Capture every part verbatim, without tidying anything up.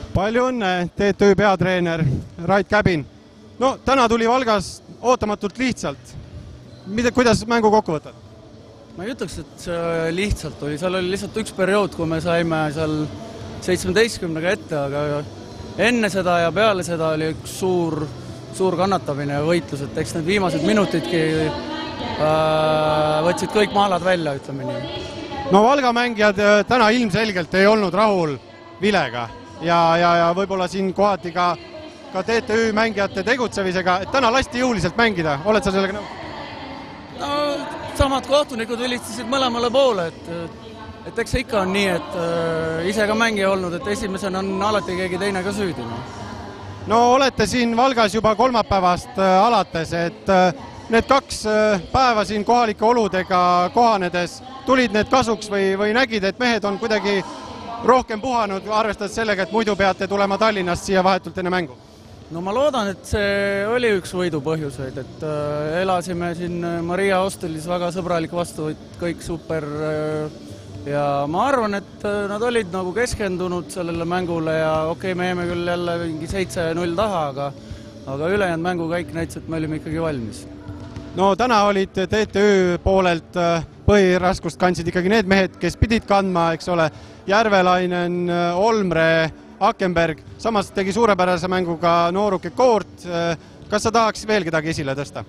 Palju õnne, T T Ü peatreener Rait Käbin. No täna tuli Valgas ootamatult lihtsalt. Mida, kuidas mängu kokku võtad? Ma ei ütleks, et see lihtsalt oli. Seal oli lihtsalt üks periood, kui me saime seal seitsmeteistkümnega ette, aga enne seda ja peale seda oli üks suur, suur kannatamine ja võitlus, et eks need viimased minutidki äh, võtsid kõik maalad välja, ütleme nii. No Valga mängijad täna ilmselgelt ei olnud rahul vilega ja, ja, ja võib-olla siin kohati ka, ka T T Ü mängijate tegutsemisega, et täna lasti jõuliselt mängida. Oled sa sellega nõus? No, samad kohtunikud vilistasid mõlemale poole, et, et eks ikka on nii, et äh, ise ka mängija olnud, et esimesena on alati keegi teine ka süüdi. No, no olete siin Valgas juba kolmapäevast äh, alates, et äh, need kaks äh, päeva siin kohalike oludega kohanedes tulid need kasuks või, või nägid, et mehed on kuidagi rohkem puhanud, arvestades sellega, et muidu peate tulema Tallinnast siia vahetult enne mängu? No ma loodan, et see oli üks võidu põhjuseid, et äh, elasime siin Maria hostelis väga sõbralik vastuvõtt, kõik super äh, ja ma arvan, et äh, nad olid nagu keskendunud sellele mängule ja okei, okay, me jäime küll jälle mingi seitse null taha, aga, aga ülejäänud mängukäik näitas, et me olime ikkagi valmis. No täna olid T T Ü poolelt äh, põhiraskust kandsid ikkagi need mehed, kes pidid kandma, eks ole, Järvelainen, Olmre, Akenberg, samas tegi suurepärase mängu ka nooruke Koort. Kas sa tahaks veel kedagi esile tõsta?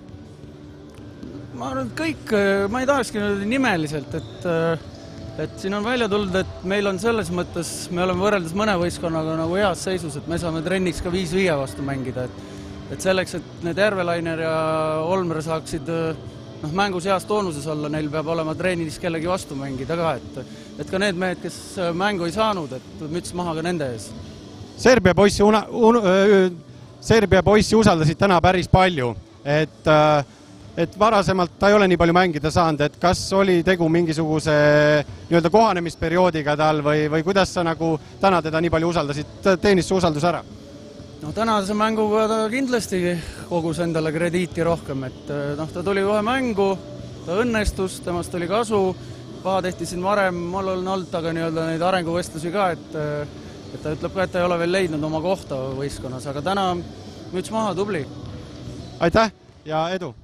Ma arvan, et kõik, ma ei tahakski nimeliselt, et, et siin on välja tulnud, et meil on selles mõttes, me oleme võrreldes mõne võistkonnaga nagu heas seisus, et me saame trenniks ka viis viie vastu mängida, et, et selleks, et need Järvelainer ja Olmre saaksid noh, mängus heas toonuses olla, neil peab olema treenis kellegi vastu mängida ka, et, et ka need mehed, kes mängu ei saanud, et müts maha ka nende ees. Serbia poissi, una, un, Serbia poissi usaldasid täna päris palju, et, et varasemalt ta ei ole nii palju mängida saanud, et kas oli tegu mingisuguse nii-öelda kohanemisperioodiga tal või, või kuidas sa nagu täna teda nii palju usaldasid, teenis su usaldus ära? No tänase mänguga ta kindlasti kogus endale krediiti rohkem, et noh, ta tuli kohe mängu, ta õnnestus, temast oli kasu, paha tehti siin varem, mul on olnud aga nii-öelda neid arenguvestlusi ka, et, et ta ütleb ka, et ta ei ole veel leidnud oma kohta võistkonnas, aga täna müts maha, tubli. Aitäh ja edu!